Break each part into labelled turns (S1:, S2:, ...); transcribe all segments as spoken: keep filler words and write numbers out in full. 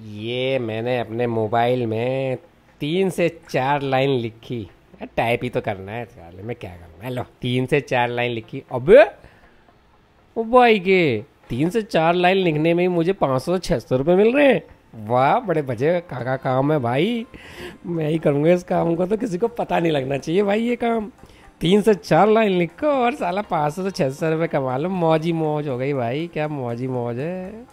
S1: ये मैंने अपने मोबाइल में तीन से चार लाइन लिखी। यार टाइप ही तो करना है, साले में क्या करना है। लो, तीन से चार लाइन लिखी। अबे ओ भाई के तीन से चार लाइन लिखने में ही मुझे पाँच सौ छः सौ रुपये मिल रहे हैं। वाह, बड़े बजे का का काम है भाई। मैं ही करूँगा इस काम को, तो किसी को पता नहीं लगना चाहिए भाई ये काम। तीन से चार लाइन लिखो और साला पाँच सौ से छः सौ रुपये कमा लो। मौज ही मौज हो गई भाई, क्या मौज ही मौज है।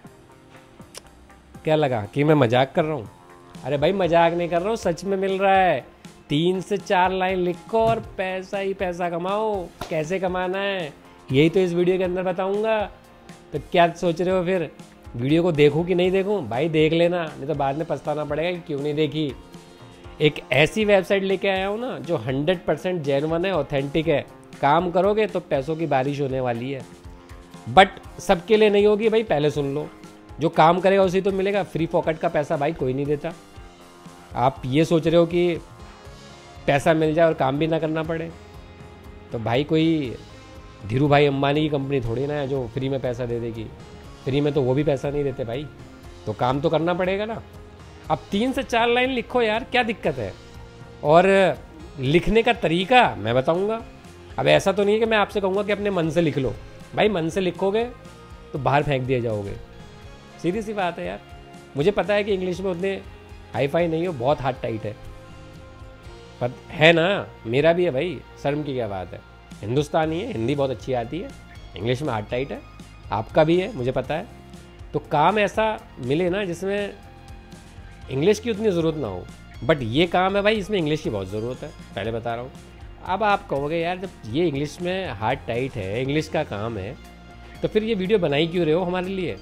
S1: क्या लगा कि मैं मजाक कर रहा हूँ? अरे भाई मजाक नहीं कर रहा हूँ, सच में मिल रहा है। तीन से चार लाइन लिखो और पैसा ही पैसा कमाओ। कैसे कमाना है यही तो इस वीडियो के अंदर बताऊंगा। तो क्या सोच रहे हो फिर, वीडियो को देखूं कि नहीं देखूं? भाई देख लेना, नहीं तो बाद में पछताना पड़ेगा कि क्यों नहीं देखी। एक ऐसी वेबसाइट लेके आया हूँ ना जो हंड्रेड परसेंट जेन्युइन है, ऑथेंटिक है। काम करोगे तो पैसों की बारिश होने वाली है, बट सबके लिए नहीं होगी भाई। पहले सुन लो, जो काम करेगा उसी तो मिलेगा। फ्री पॉकेट का पैसा भाई कोई नहीं देता। आप ये सोच रहे हो कि पैसा मिल जाए और काम भी ना करना पड़े, तो भाई कोई धीरू भाई अंबानी की कंपनी थोड़ी ना है जो फ्री में पैसा दे देगी। फ्री में तो वो भी पैसा नहीं देते भाई, तो काम तो करना पड़ेगा ना। अब तीन से चार लाइन लिखो यार, क्या दिक्कत है? और लिखने का तरीका मैं बताऊंगा। अब ऐसा तो नहीं है कि मैं आपसे कहूँगा कि अपने मन से लिख लो। भाई मन से लिखोगे तो बाहर फेंक दिए जाओगे, सीधी सी बात है यार। मुझे पता है कि इंग्लिश में उतने हाई फाई नहीं हो, बहुत हार्ड टाइट है, पर है ना, मेरा भी है भाई। शर्म की क्या बात है, हिंदुस्तानी है, हिंदी बहुत अच्छी आती है, इंग्लिश में हार्ड टाइट है। आपका भी है, मुझे पता है। तो काम ऐसा मिले ना जिसमें इंग्लिश की उतनी ज़रूरत ना हो, बट ये काम है भाई इसमें इंग्लिश की बहुत ज़रूरत है, पहले बता रहा हूँ। अब आप कहोगे यार जब ये इंग्लिश में हार्ड टाइट है, इंग्लिश का काम है, तो फिर ये वीडियो बनाई क्यों रहे हो हमारे लिए?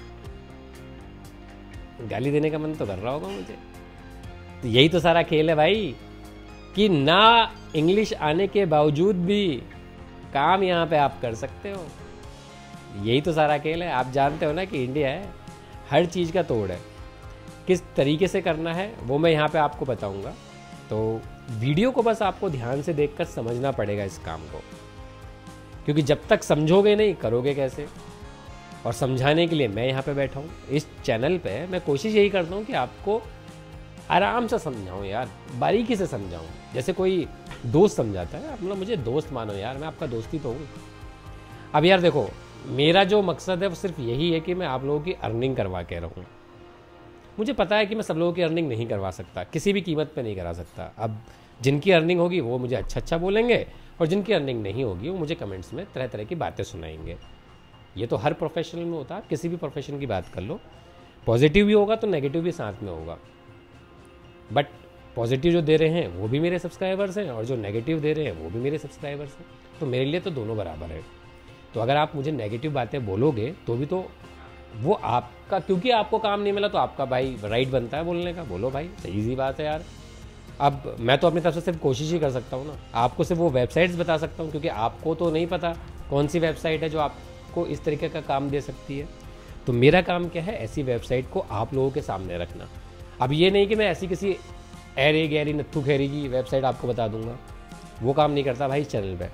S1: गाली देने का मन तो कर रहा होगा मुझे। तो यही तो सारा खेल है भाई, कि ना इंग्लिश आने के बावजूद भी काम यहाँ पे आप कर सकते हो। यही तो सारा खेल है। आप जानते हो ना कि इंडिया है, हर चीज़ का तोड़ है। किस तरीके से करना है वो मैं यहाँ पे आपको बताऊँगा। तो वीडियो को बस आपको ध्यान से देखकर समझना पड़ेगा इस काम को, क्योंकि जब तक समझोगे नहीं करोगे कैसे। और समझाने के लिए मैं यहाँ पे बैठा हूँ इस चैनल पे। मैं कोशिश यही करता हूँ कि आपको आराम से समझाऊँ यार, बारीकी से समझाऊँ, जैसे कोई दोस्त समझाता है। आप लोग मुझे दोस्त मानो यार, मैं आपका दोस्त ही तो हूँ। अब यार देखो, मेरा जो मकसद है वो सिर्फ यही है कि मैं आप लोगों की अर्निंग करवा के रहूँ। मुझे पता है कि मैं सब लोगों की अर्निंग नहीं करवा सकता, किसी भी कीमत पे नहीं करा सकता। अब जिनकी अर्निंग होगी वो मुझे अच्छा अच्छा बोलेंगे, और जिनकी अर्निंग नहीं होगी वो मुझे कमेंट्स में तरह तरह की बातें सुनाएंगे। ये तो हर प्रोफेशनल में होता है, किसी भी प्रोफेशन की बात कर लो। पॉजिटिव भी होगा तो नेगेटिव भी साथ में होगा, बट पॉजिटिव जो दे रहे हैं वो भी मेरे सब्सक्राइबर्स हैं, और जो नेगेटिव दे रहे हैं वो भी मेरे सब्सक्राइबर्स हैं। तो मेरे लिए तो दोनों बराबर है। तो अगर आप मुझे नेगेटिव बातें बोलोगे तो भी तो वो आपका, क्योंकि आपको काम नहीं मिला तो आपका भाई राइट बनता है बोलने का। बोलो भाई, सही सी बात है यार। अब मैं तो अपनी तरफ से सिर्फ कोशिश ही कर सकता हूँ ना, आपको सिर्फ वो वेबसाइट्स बता सकता हूँ, क्योंकि आपको तो नहीं पता कौन सी वेबसाइट है जो आपको इस तरीके का काम दे सकती है। तो मेरा काम क्या है, ऐसी वेबसाइट को आप लोगों के सामने रखना। अब ये नहीं कि मैं ऐसी किसी ऐरे गहरी नत्थू खेरी की वेबसाइट आपको बता दूंगा, वो काम नहीं करता भाई इस चैनल पे।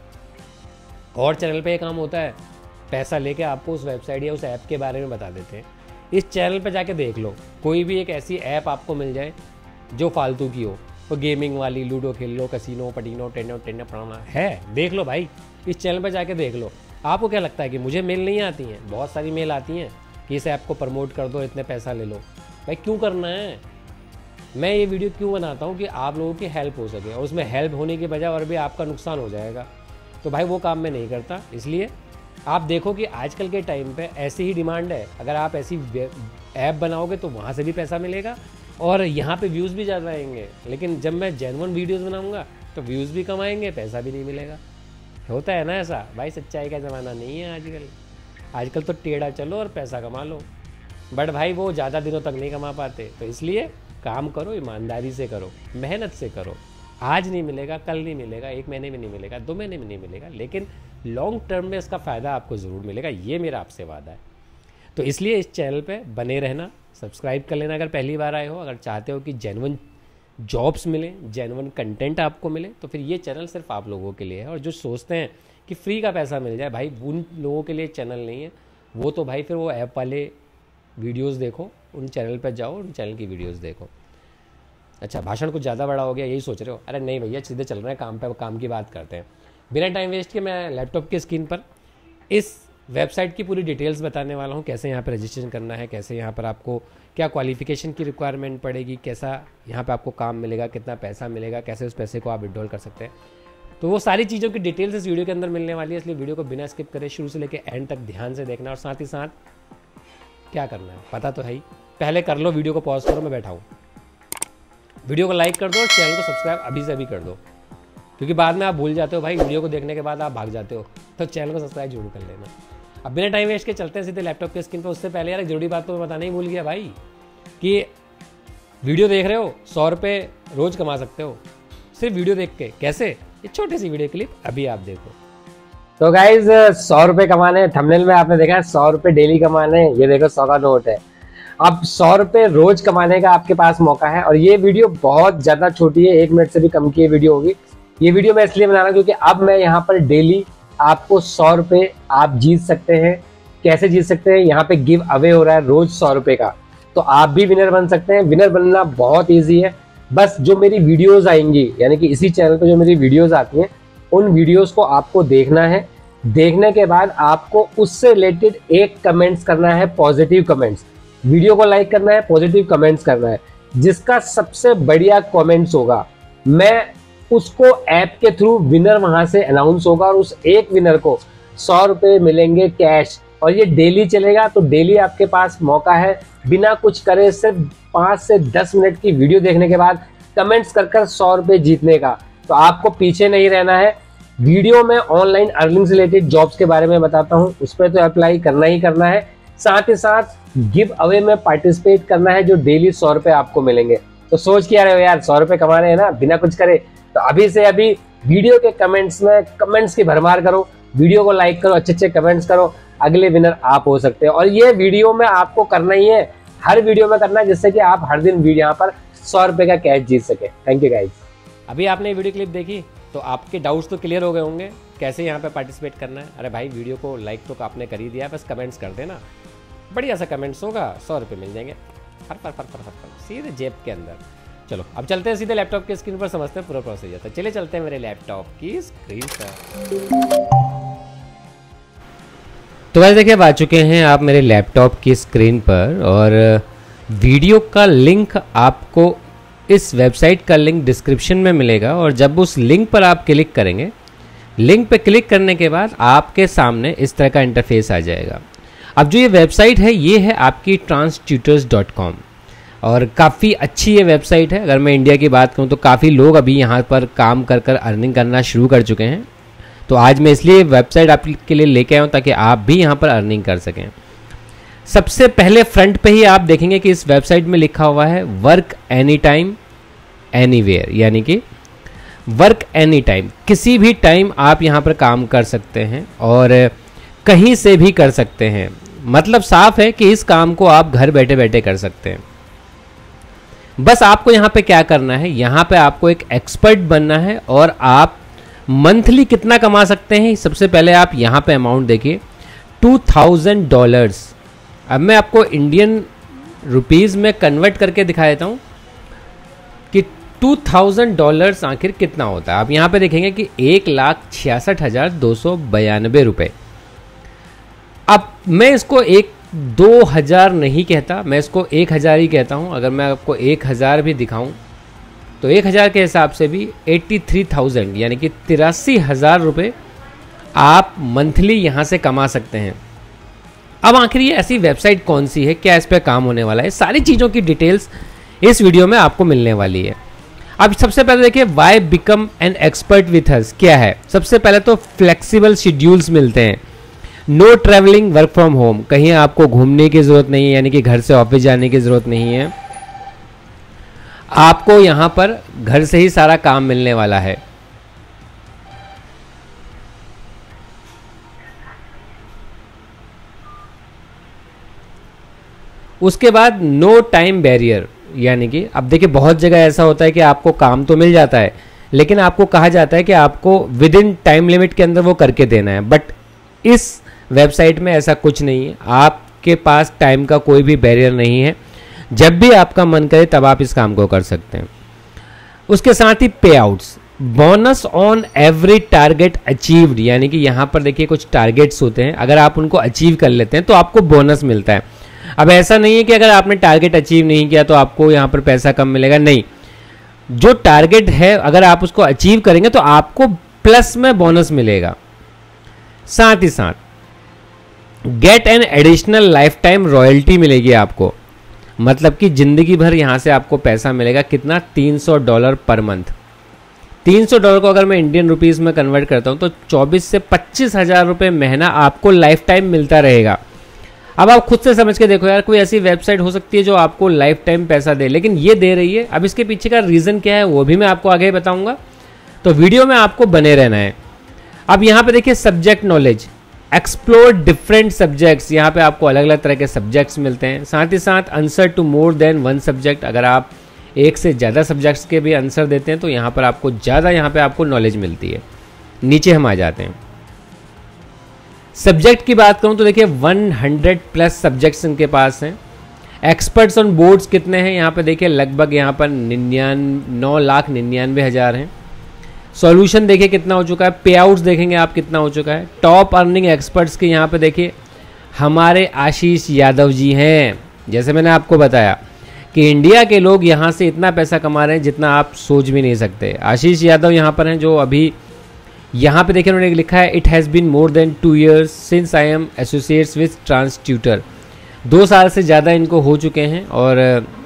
S1: और चैनल पे ये काम होता है, पैसा लेके आपको उस वेबसाइट या उस ऐप के बारे में बता देते हैं। इस चैनल पे जाके देख लो, कोई भी एक ऐसी ऐप आपको मिल जाए जो फालतू की हो, वो गेमिंग वाली, लूडो खेल लो, कसिनो पटीनो टेनो टेनो पढ़ाना है, देख लो भाई, इस चैनल पर जाके देख लो। आपको क्या लगता है कि मुझे मेल नहीं आती हैं? बहुत सारी मेल आती हैं कि इस ऐप को प्रमोट कर दो, इतने पैसा ले लो। भाई क्यों करना है? मैं ये वीडियो क्यों बनाता हूँ कि आप लोगों की हेल्प हो सके, और उसमें हेल्प होने के बजाय और भी आपका नुकसान हो जाएगा। तो भाई वो काम मैं नहीं करता। इसलिए आप देखो कि आजकल के टाइम पे ऐसी ही डिमांड है। अगर आप ऐसी ऐप बनाओगे तो वहाँ से भी पैसा मिलेगा और यहाँ पे व्यूज़ भी ज़्यादा आएंगे। लेकिन जब मैं जेन्युइन वीडियोस बनाऊँगा तो व्यूज़ भी कम आएंगे, पैसा भी नहीं मिलेगा। होता है ना ऐसा भाई, सच्चाई का ज़माना नहीं है आजकल। आजकल तो टेढ़ा चलो और पैसा कमा लो, बट भाई वो ज़्यादा दिनों तक नहीं कमा पाते। तो इसलिए काम करो, ईमानदारी से करो, मेहनत से करो। आज नहीं मिलेगा, कल नहीं मिलेगा, एक महीने में नहीं मिलेगा, दो महीने में नहीं मिलेगा, लेकिन लॉन्ग टर्म में इसका फ़ायदा आपको ज़रूर मिलेगा। ये मेरा आपसे वादा है। तो इसलिए इस चैनल पे बने रहना, सब्सक्राइब कर लेना अगर पहली बार आए हो। अगर चाहते हो कि जेन्युइन जॉब्स मिले, जेन्युइन कंटेंट आपको मिले, तो फिर ये चैनल सिर्फ आप लोगों के लिए है। और जो सोचते हैं कि फ्री का पैसा मिल जाए, भाई उन लोगों के लिए चैनल नहीं है वो। तो भाई फिर वो ऐप वाले वीडियोस देखो, उन चैनल पर जाओ, उन चैनल की वीडियोज़ देखो। अच्छा, भाषण कुछ ज़्यादा बड़ा हो गया यही सोच रहे हो? अरे नहीं भैया, सीधे चल रहे हैं काम पे, काम की बात करते हैं। बिना टाइम वेस्ट के मैं लैपटॉप की स्क्रीन पर इस वेबसाइट की पूरी डिटेल्स बताने वाला हूँ, कैसे यहाँ पर रजिस्ट्रेशन करना है, कैसे यहाँ पर आपको क्या क्वालिफिकेशन की रिक्वायरमेंट पड़ेगी, कैसा यहाँ पे आपको काम मिलेगा, कितना पैसा मिलेगा, कैसे उस पैसे को आप विड्रॉल कर सकते हैं। तो वो सारी चीज़ों की डिटेल्स इस वीडियो के अंदर मिलने वाली है, इसलिए वीडियो को बिना स्किप करे शुरू से लेकर एंड तक ध्यान से देखना। और साथ ही साथ क्या करना है पता तो है ही, पहले कर लो, वीडियो को पॉज करो, मैं बैठा हूँ, वीडियो को लाइक कर दो और चैनल को सब्सक्राइब अभी से अभी कर दो, क्योंकि बाद में आप भूल जाते हो भाई, वीडियो को देखने के बाद आप भाग जाते हो, तो चैनल को सब्सक्राइब जरूर कर लेना। अब बिना टाइम वेस्ट के चलते हैं सीधे लैपटॉप के स्क्रीन पर। उससे पहले यार एक जरूरी बात तो मैं बताना ही भूल गया भाई, कि वीडियो देख रहे हो, सौ रुपये रोज़ कमा सकते हो सिर्फ वीडियो देख के। कैसे? ये छोटी सी वीडियो क्लिप अभी आप देखो। तो गाइज सौ रुपये कमाने, थंबनेल में आपने देखा है सौ रुपये डेली कमाने, ये देखो सौ का नोट है। अब सौ रुपये रोज कमाने का आपके पास मौका है। और ये वीडियो बहुत ज़्यादा छोटी है, एक मिनट से भी कम की ये वीडियो होगी। ये वीडियो मैं इसलिए बना रहा हूँ क्योंकि अब मैं यहाँ पर डेली आपको सौ रुपये आप जीत सकते हैं। कैसे जीत सकते हैं? यहाँ पे गिव अवे हो रहा है रोज सौ रुपये का, तो आप भी विनर बन सकते हैं। विनर बनना बहुत ईजी है, बस जो मेरी वीडियोज़ आएंगी, यानी कि इसी चैनल पर जो मेरी वीडियोज़ आती हैं, उन वीडियोज़ को आपको देखना है। देखने के बाद आपको उससे रिलेटेड एक कमेंट्स करना है, पॉजिटिव कमेंट्स। वीडियो को लाइक करना है, पॉजिटिव कमेंट्स करना है। जिसका सबसे बढ़िया कमेंट्स होगा, मैं उसको ऐप के थ्रू विनर वहां से अनाउंस होगा और उस एक विनर को सौ रुपये मिलेंगे कैश। और ये डेली चलेगा, तो डेली आपके पास मौका है बिना कुछ करे, सिर्फ पाँच से दस मिनट की वीडियो देखने के बाद कमेंट्स कर कर सौ रुपये जीतने का। तो आपको पीछे नहीं रहना है। वीडियो में ऑनलाइन अर्निंग से रिलेटेड जॉब्स के बारे में बताता हूँ, उस पर तो अप्लाई करना ही करना है। साथ ही साथ गिव अवे में पार्टिसिपेट करना है, जो डेली सौ रुपये आपको मिलेंगे। तो सोच के आ रहे हो यार, सौ रुपये कमा रहे हैं ना बिना कुछ करे, तो अभी से अभी वीडियो के कमेंट्स में कमेंट्स की भरमार करो, वीडियो को लाइक करो, अच्छे अच्छे कमेंट्स करो, अगले विनर आप हो सकते हो। और ये वीडियो में आपको करना ही है, हर वीडियो में करना है, जिससे कि आप हर दिन वीडियो यहाँ पर सौ रुपये का कैश जीत सके। Thank you guys. अभी आपने वीडियो क्लिप देखी तो आपके डाउट्स तो क्लियर हो गए होंगे, कैसे यहाँ पे पार्टिसिपेट करना है। अरे भाई, वीडियो को लाइक तो आपने कर ही दिया, बस कमेंट्स कर देना, बढ़िया सा कमेंट्स होगा, सौ रुपये मिल जाएंगे हर पर, पर, पर, पर, पर सीधे जेब के अंदर। चलो अब चलते हैं सीधे लैपटॉप की स्क्रीन पर, समझते हैं पूरा प्रोसीजर। तो चलिए चलते हैं मेरे लैपटॉप की स्क्रीन पर। तो वैसे देखिए, अब आ चुके हैं आप मेरे लैपटॉप की स्क्रीन पर, और वीडियो का लिंक आपको, इस वेबसाइट का लिंक डिस्क्रिप्शन में मिलेगा। और जब उस लिंक पर आप क्लिक करेंगे, लिंक पे क्लिक करने के बाद आपके सामने इस तरह का इंटरफेस आ जाएगा। अब जो ये वेबसाइट है, ये है आपकी ट्रांस ट्यूटर्स डॉट कॉम, और काफ़ी अच्छी ये वेबसाइट है। अगर मैं इंडिया की बात करूँ तो काफ़ी लोग अभी यहाँ पर काम कर कर अर्निंग करना शुरू कर चुके हैं। तो आज मैं इसलिए वेबसाइट आपके लिए लेके आया हूँ ताकि आप भी यहाँ पर अर्निंग कर सकें। सबसे पहले फ्रंट पे ही आप देखेंगे कि इस वेबसाइट में लिखा हुआ है वर्क एनी टाइम एनीवेयर, यानी कि वर्क एनी टाइम, किसी भी टाइम आप यहाँ पर काम कर सकते हैं और कहीं से भी कर सकते हैं। मतलब साफ है कि इस काम को आप घर बैठे बैठे कर सकते हैं। बस आपको यहाँ पे क्या करना है, यहाँ पे आपको एक एक्सपर्ट बनना है। और आप मंथली कितना कमा सकते हैं, सबसे पहले आप यहाँ पे अमाउंट देखिए, टू थाउजेंड डॉलर्स। अब मैं आपको इंडियन रुपीज़ में कन्वर्ट करके दिखा देता हूँ कि टू थाउजेंड डॉलर्स आखिर कितना होता है। आप यहाँ पे देखेंगे कि एक लाख छियासठ हज़ार दो सौ बयानबे रुपये। अब मैं इसको एक दो हज़ार नहीं कहता, मैं इसको एक हज़ार ही कहता हूँ। अगर मैं आपको एक हज़ार भी दिखाऊं तो एक हज़ार के हिसाब से भी एट्टी थ्री थाउजेंड यानी कि तिरासी हज़ार रुपये आप मंथली यहाँ से कमा सकते हैं। अब आखिर ये ऐसी वेबसाइट कौन सी है, क्या इस पर काम होने वाला है, सारी चीज़ों की डिटेल्स इस वीडियो में आपको मिलने वाली है। अब सबसे पहले देखिए, why become an expert with us क्या है। सबसे पहले तो फ्लेक्सिबल शेड्यूल्स मिलते हैं, no travelling, work from home, कहीं आपको घूमने की ज़रूरत नहीं है, यानी कि घर से ऑफिस जाने की ज़रूरत नहीं है। आपको यहाँ पर घर से ही सारा काम मिलने वाला है। उसके बाद नो टाइम बैरियर, यानी कि अब देखिए बहुत जगह ऐसा होता है कि आपको काम तो मिल जाता है, लेकिन आपको कहा जाता है कि आपको विद इन टाइम लिमिट के अंदर वो करके देना है। बट इस वेबसाइट में ऐसा कुछ नहीं है, आपके पास टाइम का कोई भी बैरियर नहीं है। जब भी आपका मन करे तब आप इस काम को कर सकते हैं। उसके साथ ही payouts, bonus on every target achieved, यानी कि यहाँ पर देखिए कुछ टारगेट्स होते हैं, अगर आप उनको अचीव कर लेते हैं तो आपको बोनस मिलता है। अब ऐसा नहीं है कि अगर आपने टारगेट अचीव नहीं किया तो आपको यहाँ पर पैसा कम मिलेगा, नहीं, जो टारगेट है अगर आप उसको अचीव करेंगे तो आपको प्लस में बोनस मिलेगा। साथ ही साथ get an additional lifetime royalty मिलेगी आपको, मतलब कि जिंदगी भर यहां से आपको पैसा मिलेगा। कितना? तीन सौ डॉलर पर मंथ। तीन सौ डॉलर को अगर मैं इंडियन रुपीस में कन्वर्ट करता हूं तो चौबीस से पच्चीस हजार रुपये महीना आपको लाइफ टाइम मिलता रहेगा। अब आप खुद से समझ के देखो यार, कोई ऐसी वेबसाइट हो सकती है जो आपको लाइफ टाइम पैसा दे, लेकिन ये दे रही है। अब इसके पीछे का रीज़न क्या है वो भी मैं आपको आगे बताऊंगा, तो वीडियो में आपको बने रहना है। अब यहाँ पे देखिए subject knowledge, explore different subjects, यहाँ पे आपको अलग अलग तरह के सब्जेक्ट्स मिलते हैं। साथ ही साथ answer to more than one subject, अगर आप एक से ज़्यादा सब्जेक्ट्स के भी आंसर देते हैं तो यहाँ पर आपको ज़्यादा यहाँ पे आपको नॉलेज मिलती है। नीचे हम आ जाते हैं, सब्जेक्ट की बात करूँ तो देखिए सौ प्लस सब्जेक्ट्स इनके पास हैं। एक्सपर्ट्स ऑन बोर्ड्स कितने हैं यहाँ पे देखिए, लगभग यहाँ पर निन्यान नौ लाख निन्यानवे हज़ार हैं। सॉल्यूशन देखिए कितना हो चुका है, पे आउट्स देखेंगे आप कितना हो चुका है। टॉप अर्निंग एक्सपर्ट्स के यहाँ पे देखिए हमारे आशीष यादव जी हैं। जैसे मैंने आपको बताया कि इंडिया के लोग यहाँ से इतना पैसा कमा रहे हैं जितना आप सोच भी नहीं सकते। आशीष यादव यहाँ पर हैं, जो अभी यहाँ पे देखिए उन्होंने लिखा है, it has been more than two years since I am associates with Trans Tutor. दो साल से ज़्यादा इनको हो चुके हैं और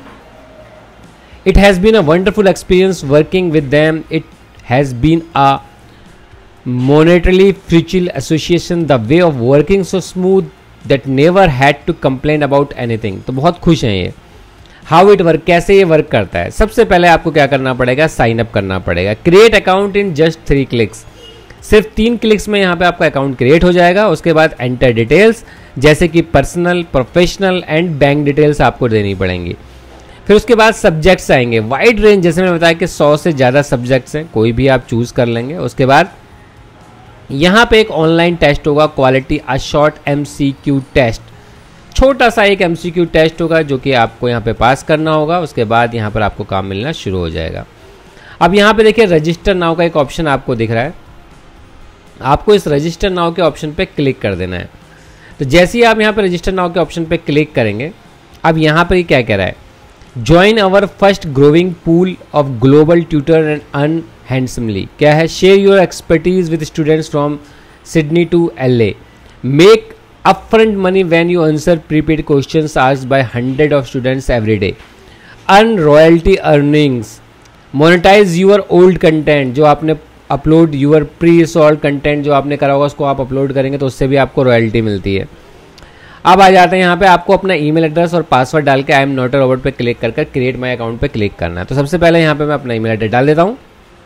S1: it has been a wonderful experience working with them. It has been a monetarily fruitful association, the way of working so smooth that never had to complain about anything। तो बहुत खुश हैं ये। How it work, कैसे ये work करता है? सबसे पहले आपको क्या करना पड़ेगा, साइन अप करना पड़ेगा। Create account in just three clicks, सिर्फ तीन क्लिक्स में यहाँ पे आपका अकाउंट क्रिएट हो जाएगा। उसके बाद एंटर डिटेल्स, जैसे कि personal, professional and bank details आपको देनी पड़ेंगी। फिर उसके बाद सब्जेक्ट्स आएंगे, वाइड रेंज, जैसे मैंने बताया कि सौ से ज़्यादा सब्जेक्ट्स हैं, कोई भी आप चूज़ कर लेंगे। उसके बाद यहाँ पे एक ऑनलाइन टेस्ट होगा, quality a short MCQ test, छोटा सा एक एमसीक्यू टेस्ट होगा जो कि आपको यहाँ पे पास करना होगा। उसके बाद यहाँ पर आपको काम मिलना शुरू हो जाएगा। अब यहाँ पे देखिए रजिस्टर नाउ का एक ऑप्शन आपको दिख रहा है, आपको इस रजिस्टर नाउ के ऑप्शन पे क्लिक कर देना है। तो जैसे ही आप यहाँ पे रजिस्टर नाउ के ऑप्शन पे क्लिक करेंगे, अब यहाँ पर क्या कह रहा है, join our first growing pool of global tutor and earn handsomely. क्या है, share your expertise with students from Sydney to LA, make upfront money when you answer prepaid questions asked by hundred of students every day, earn royalty earnings, monetize your old content, जो आपने upload your pre installed content जो आपने करा होगा उसको आप upload करेंगे तो उससे भी आपको रॉयल्टी मिलती है। अब आ जाते हैं यहाँ पे, आपको अपना ईमेल एड्रेस और पासवर्ड डाल के I am not a robot पे क्लिक कर कर क्रिएट माई अकाउंट पे क्लिक करना है। तो सबसे पहले यहाँ पे मैं अपना ईमेल एड्रेस डाल देता हूँ।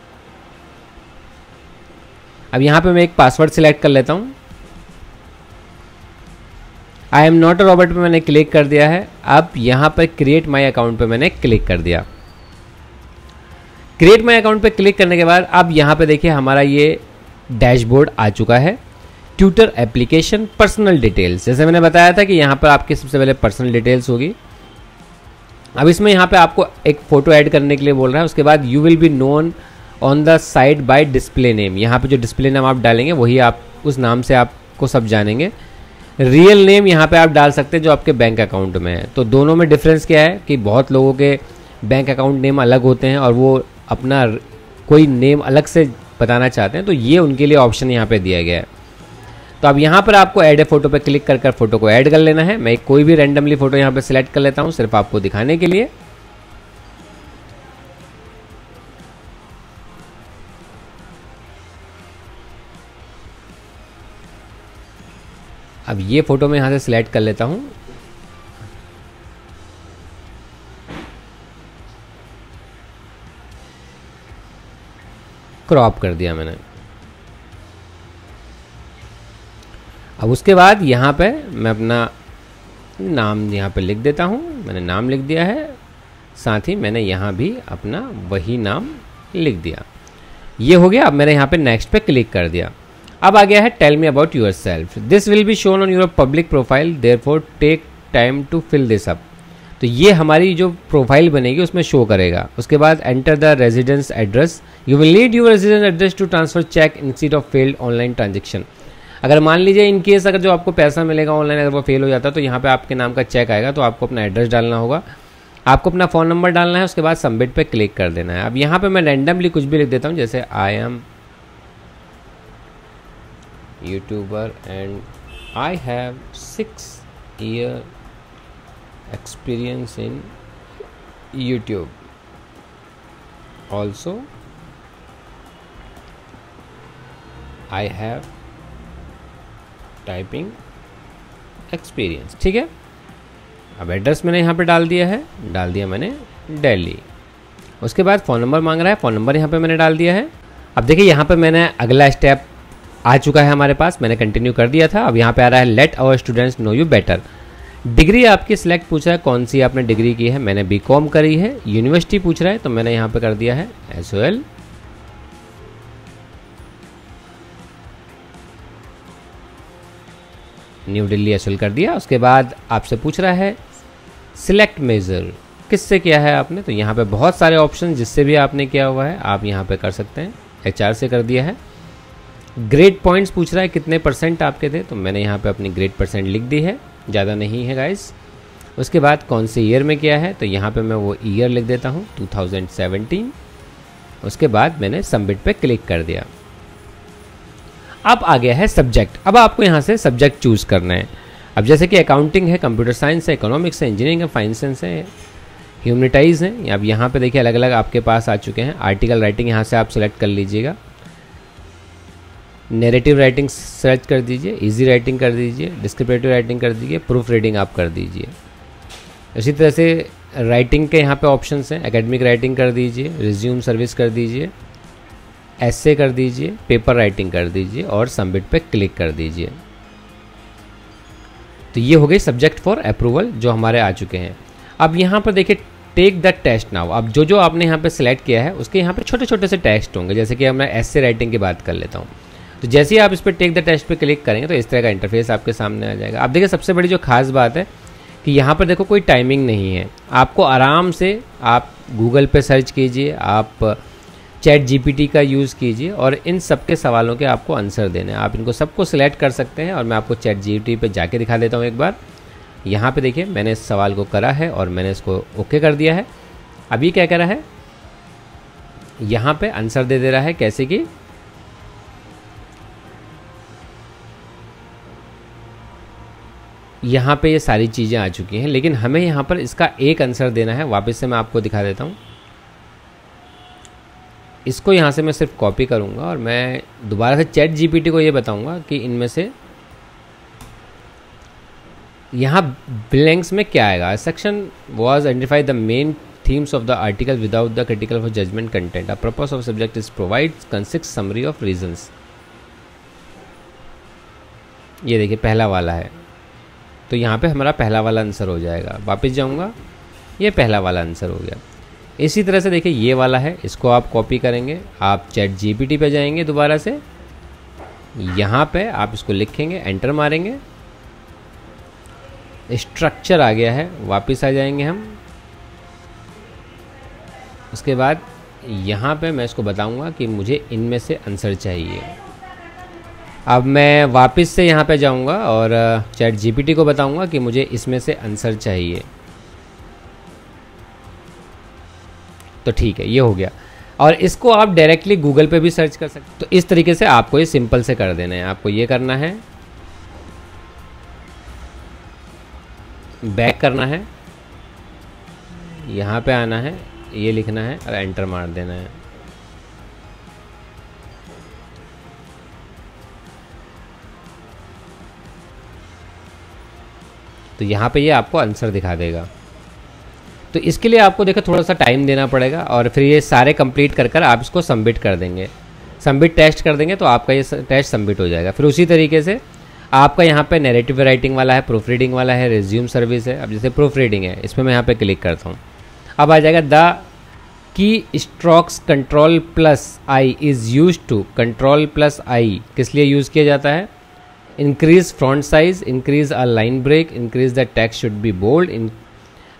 S1: अब यहाँ पे मैं एक पासवर्ड सिलेक्ट कर लेता हूँ। I am not a robot पे मैंने क्लिक कर दिया है। अब यहाँ पर क्रिएट माई अकाउंट पे मैंने क्लिक कर दिया। क्रिएट माई अकाउंट पे क्लिक करने के बाद अब यहाँ पे देखिए हमारा ये डैशबोर्ड आ चुका है। ट्यूटर एप्लीकेशन पर्सनल डिटेल्स, जैसे मैंने बताया था कि यहाँ पर आपकी सबसे पहले पर्सनल डिटेल्स होगी। अब इसमें यहाँ पे आपको एक फ़ोटो ऐड करने के लिए बोल रहा है। उसके बाद you will be known on the site by display name, यहाँ पे जो डिस्प्ले नेम आप डालेंगे वही आप उस नाम से आपको सब जानेंगे। रियल नेम यहाँ पे आप डाल सकते हैं जो आपके बैंक अकाउंट में है। तो दोनों में डिफरेंस क्या है कि बहुत लोगों के बैंक अकाउंट नेम अलग होते हैं और वो अपना कोई नेम अलग से बताना चाहते हैं, तो ये उनके लिए ऑप्शन यहाँ पे दिया गया है। तो अब यहाँ पर आपको ऐड ए फोटो पे क्लिक कर कर फोटो को ऐड कर लेना है। मैं कोई भी रैंडमली फोटो यहाँ पे सिलेक्ट कर लेता हूँ सिर्फ आपको दिखाने के लिए। अब ये फोटो मैं यहाँ से सिलेक्ट कर लेता हूँ। क्रॉप कर दिया मैंने। अब उसके बाद यहाँ पे मैं अपना नाम यहाँ पे लिख देता हूँ। मैंने नाम लिख दिया है, साथ ही मैंने यहाँ भी अपना वही नाम लिख दिया। ये हो गया। अब मैंने यहाँ पे नेक्स्ट पे क्लिक कर दिया। अब आ गया है tell me about yourself, this will be shown on your public profile therefore take time to fill this up. तो तो ये हमारी जो प्रोफाइल बनेगी उसमें शो करेगा। उसके बाद enter the residence address, you will need your residence address to transfer check instead of failed online transaction. अगर मान लीजिए इन केस अगर जो आपको पैसा मिलेगा ऑनलाइन अगर वो फेल हो जाता है तो यहाँ पे आपके नाम का चेक आएगा, तो आपको अपना एड्रेस डालना होगा, आपको अपना फ़ोन नंबर डालना है, उसके बाद सबमिट पे क्लिक कर देना है। अब यहाँ पे मैं रैंडमली कुछ भी लिख देता हूँ, जैसे I am YouTuber and I have six year experience in YouTube, also I have typing experience. ठीक है, अब एड्रेस मैंने यहाँ पे डाल दिया है, डाल दिया मैंने दिल्ली। उसके बाद फ़ोन नंबर मांग रहा है, फ़ोन नंबर यहाँ पे मैंने डाल दिया है। अब देखिए यहाँ पे मैंने अगला स्टेप आ चुका है हमारे पास, मैंने कंटिन्यू कर दिया था। अब यहाँ पे आ रहा है let our students know you better. Degree आपकी सिलेक्ट पूछ रहा है, कौन सी आपने डिग्री की है, मैंने बी कॉम करी है। यूनिवर्सिटी पूछ रहा है तो मैंने यहाँ पे कर दिया है S O L. New Delhi S O L कर दिया। उसके बाद आपसे पूछ रहा है सिलेक्ट मेजर, किससे किया है आपने, तो यहाँ पे बहुत सारे ऑप्शन जिससे भी आपने किया हुआ है आप यहाँ पे कर सकते हैं। एच आर से कर दिया है। ग्रेड पॉइंट्स पूछ रहा है कितने परसेंट आपके थे, तो मैंने यहाँ पे अपनी ग्रेड परसेंट लिख दी है, ज़्यादा नहीं है गाइस। उसके बाद कौन से ईयर में किया है, तो यहाँ पे मैं वो ईयर लिख देता हूँ टू थाउजेंड सेवेंटीन। उसके बाद मैंने सबमिट पे क्लिक कर दिया। अब आ गया है सब्जेक्ट। अब आपको यहाँ से सब्जेक्ट चूज़ करना है। अब जैसे कि अकाउंटिंग है, कंप्यूटर साइंस है, इकोनॉमिक्स है, इंजीनियरिंग है, फाइनेंस है, ह्यूमनिटाइज है। अब यहाँ पे देखिए अलग अलग आपके पास आ चुके हैं। आर्टिकल राइटिंग यहाँ से आप सिलेक्ट कर लीजिएगा। नैरेटिव राइटिंग सर्च कर दीजिए, इजी राइटिंग कर दीजिए, डिस्क्रिप्टिव राइटिंग कर दीजिए, प्रूफ रीडिंग आप कर दीजिए। इसी तरह से राइटिंग के यहाँ पे ऑप्शंस हैं, एकेडमिक राइटिंग कर दीजिए, रिज्यूम सर्विस कर दीजिए, ऐसे कर दीजिए, पेपर राइटिंग कर दीजिए और सबमिट पे क्लिक कर दीजिए। तो ये हो गई सब्जेक्ट फॉर अप्रूवल जो हमारे आ चुके हैं। अब यहाँ पर देखिए टेक द टेस्ट नाउ। अब जो जो आपने यहाँ पे सिलेक्ट किया है उसके यहाँ पे छोटे छोटे से टेस्ट होंगे, जैसे कि मैं ऐसे राइटिंग की बात कर लेता हूँ। तो जैसे ही आप इस पर टेक द टेस्ट पे क्लिक करेंगे तो इस तरह का इंटरफेस आपके सामने आ जाएगा। अब देखिए सबसे बड़ी जो खास बात है कि यहाँ पर देखो कोई टाइमिंग नहीं है, आपको आराम से आप गूगल पे सर्च कीजिए, आप चैट जीपीटी का यूज़ कीजिए और इन सब के सवालों के आपको आंसर देने हैं। आप इनको सबको सिलेक्ट कर सकते हैं और मैं आपको चैट जीपीटी पे जाके दिखा देता हूँ एक बार। यहाँ पे देखिए मैंने इस सवाल को करा है और मैंने इसको ओके कर दिया है। अभी क्या करा है, यहाँ पे आंसर दे दे रहा है, कैसे कि यहाँ पे ये सारी चीज़ें आ चुकी हैं, लेकिन हमें यहाँ पर इसका एक आंसर देना है। वापस से मैं आपको दिखा देता हूँ। इसको यहाँ से मैं सिर्फ कॉपी करूँगा और मैं दोबारा से चैट जीपीटी को ये बताऊँगा कि इनमें से यहाँ ब्लैंक्स में क्या आएगा। Section was identify the main themes of the article without the critical for judgment content. A purpose of subject is provide concise summary of reasons. ये देखिए पहला वाला है, तो यहाँ पे हमारा पहला वाला आंसर हो जाएगा। वापस जाऊँगा, ये पहला वाला आंसर हो गया। इसी तरह से देखिए ये वाला है, इसको आप कॉपी करेंगे, आप चैट जीपीटी पे जाएंगे दोबारा से, यहाँ पे आप इसको लिखेंगे, एंटर मारेंगे, स्ट्रक्चर आ गया है, वापस आ जाएंगे हम। उसके बाद यहाँ पे मैं इसको बताऊँगा कि मुझे इनमें से आंसर चाहिए। अब मैं वापस से यहाँ पे जाऊँगा और चैट जीपीटी को बताऊँगा कि मुझे इसमें से आंसर चाहिए। तो ठीक है, ये हो गया। और इसको आप डायरेक्टली गूगल पे भी सर्च कर सकते। तो इस तरीके से आपको ये सिंपल से कर देना है। आपको ये करना है, बैक करना है, यहाँ पे आना है, ये लिखना है और एंटर मार देना है। तो यहाँ पे ये आपको आंसर दिखा देगा। तो इसके लिए आपको देखो थोड़ा सा टाइम देना पड़ेगा और फिर ये सारे कंप्लीट कर कर आप इसको सबमिट कर देंगे। सबमिट टेस्ट कर देंगे तो आपका ये टेस्ट सबमिट हो जाएगा। फिर उसी तरीके से आपका यहाँ पे नैरेटिव राइटिंग वाला है, प्रूफ रीडिंग वाला है, रिज्यूम सर्विस है। अब जैसे प्रूफ रीडिंग है, इसमें मैं यहाँ पे क्लिक करता हूँ। अब आ जाएगा the keystrokes control plus I is use to. Control plus I किस लिए यूज़ किया जाता है? Increase font size, increase a line break, increase the text should be bold, in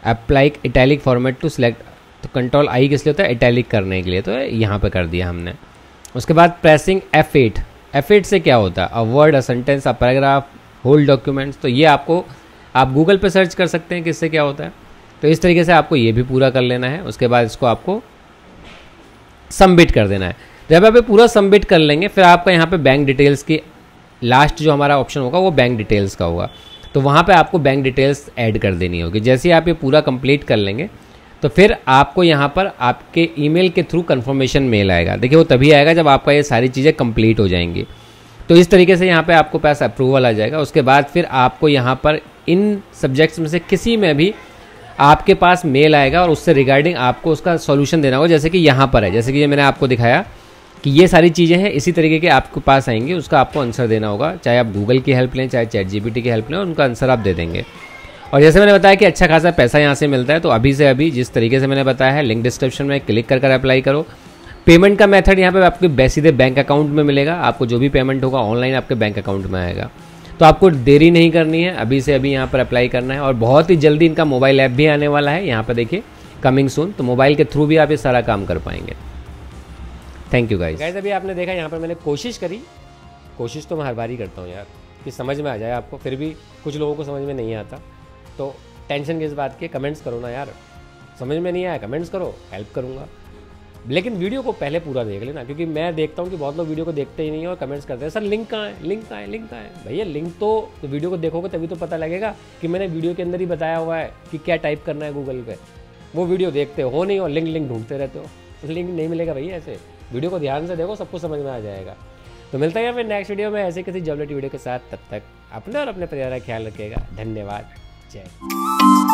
S1: apply italic format to select, तो control I किस लिए होता है, इटैलिक करने के लिए, तो यहाँ पे कर दिया हमने। उसके बाद pressing F eight, F eight से क्या होता है, a word, a sentence, a paragraph, whole documents, तो ये आपको आप गूगल पे सर्च कर सकते हैं कि इससे क्या होता है। तो इस तरीके से आपको ये भी पूरा कर लेना है। उसके बाद इसको आपको सबमिट कर देना है। जब आप ये पूरा सबमिट कर लेंगे फिर आपका यहाँ पे बैंक डिटेल्स की लास्ट जो हमारा ऑप्शन होगा वो बैंक डिटेल्स का होगा, तो वहाँ पे आपको बैंक डिटेल्स ऐड कर देनी होगी। जैसे ही आप ये पूरा कंप्लीट कर लेंगे तो फिर आपको यहाँ पर आपके ईमेल के थ्रू कंफर्मेशन मेल आएगा। देखिए वो तभी आएगा जब आपका ये सारी चीज़ें कंप्लीट हो जाएंगी। तो इस तरीके से यहाँ पे आपको पास अप्रूवल आ जाएगा। उसके बाद फिर आपको यहाँ पर इन सब्जेक्ट्स में से किसी में भी आपके पास मेल आएगा और उससे रिगार्डिंग आपको उसका सॉल्यूशन देना होगा। जैसे कि यहाँ पर है, जैसे कि ये मैंने आपको दिखाया कि ये सारी चीज़ें हैं, इसी तरीके के आपके पास आएंगे, उसका आपको आंसर देना होगा। चाहे आप गूगल की हेल्प लें, चाहे चैट जीपीटी की हेल्प लें, और उनका आंसर आप दे देंगे। और जैसे मैंने बताया कि अच्छा खासा पैसा यहाँ से मिलता है, तो अभी से अभी जिस तरीके से मैंने बताया है लिंक डिस्क्रिप्शन में क्लिक कर कर अप्लाई करो। पेमेंट का मेथड यहाँ पे आपके सीधे बैंक अकाउंट में मिलेगा, आपको जो भी पेमेंट होगा ऑनलाइन आपके बैंक अकाउंट में आएगा। तो आपको देरी नहीं करनी है, अभी से अभी यहाँ पर अप्लाई करना है। और बहुत ही जल्दी इनका मोबाइल ऐप भी आने वाला है, यहाँ पर देखिए कमिंग सून, तो मोबाइल के थ्रू भी आप ये सारा काम कर पाएंगे। Thank you guys. गाइस अभी आपने देखा यहाँ पर मैंने कोशिश करी, कोशिश तो मैं हर बार ही करता हूँ यार कि समझ में आ जाए आपको, फिर भी कुछ लोगों को समझ में नहीं आता, तो टेंशन किस बात की, कमेंट्स करो ना यार। समझ में नहीं आया कमेंट्स करो, हेल्प करूँगा। लेकिन वीडियो को पहले पूरा देख लेना, क्योंकि मैं देखता हूँ कि बहुत लोग वीडियो को देखते ही नहीं है और कमेंट्स करते हैं सर लिंक कहाँ है, लिंक कहाँ है, लिंक कहाँ है। भैया लिंक तो, तो वीडियो को देखोगे तभी तो पता लगेगा कि मैंने वीडियो के अंदर ही बताया हुआ है कि क्या टाइप करना है गूगल पे। वो वीडियो देखते हो नहीं और लिंक लिंक ढूंढते रहते हो, तो लिंक नहीं मिलेगा भैया। ऐसे वीडियो को ध्यान से देखो, सब कुछ समझ में आ जाएगा। तो मिलता है फिर नेक्स्ट वीडियो में ऐसे किसी जब वीडियो के साथ। तब तक अपने और अपने परिवार का ख्याल रखिएगा। धन्यवाद। जय।